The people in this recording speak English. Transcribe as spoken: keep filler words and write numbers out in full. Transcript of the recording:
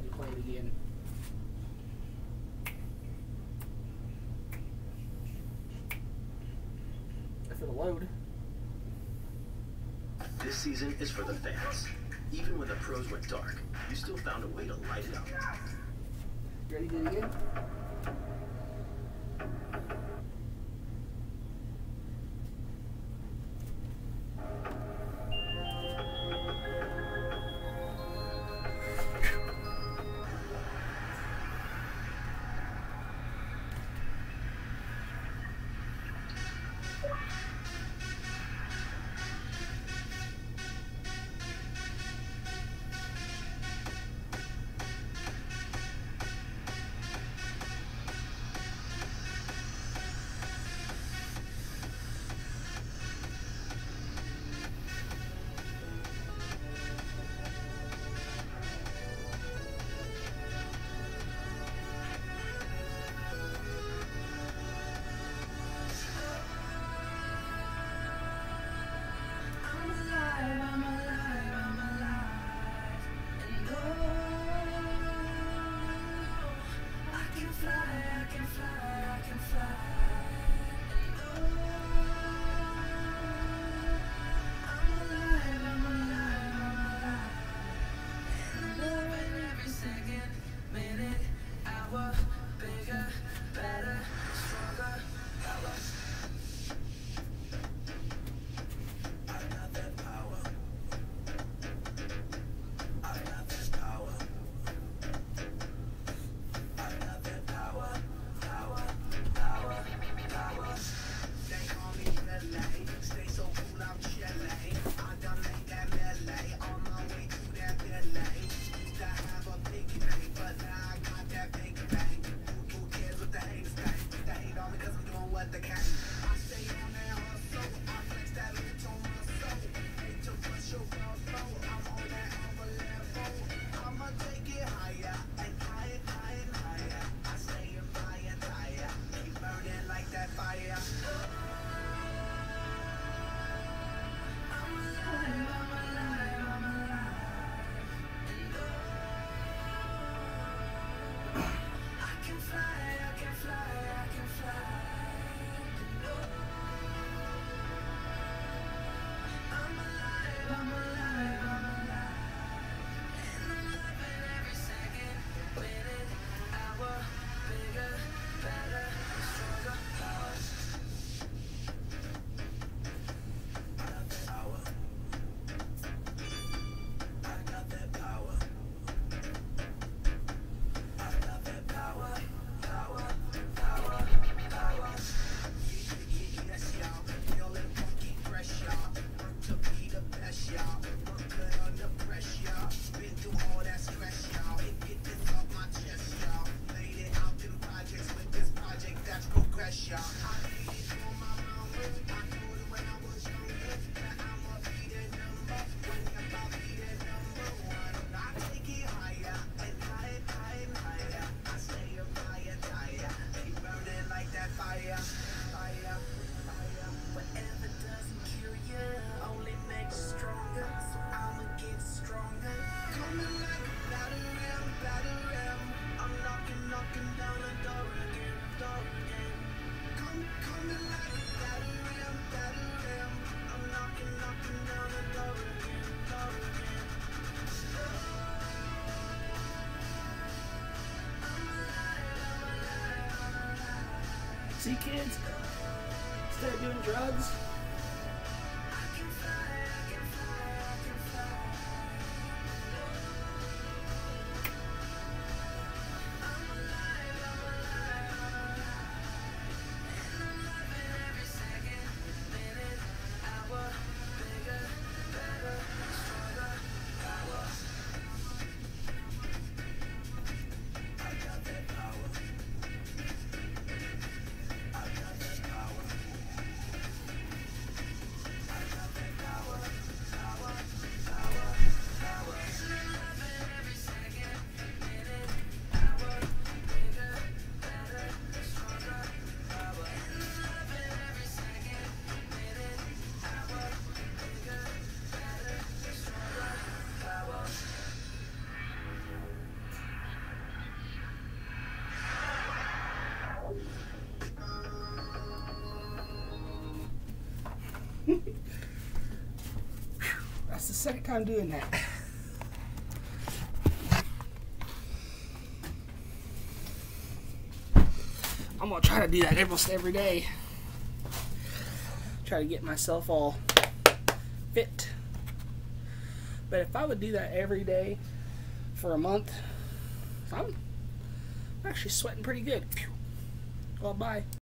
to play it again. If it'll load. This season is for the fans. Even when the pros went dark, you still found a way to light it up. You ready to do it again? See, kids, instead of doing drugs, second time doing that. I'm gonna try to do that almost every day. Try to get myself all fit. But if I would do that every day for a month, I'm actually sweating pretty good. Well, bye.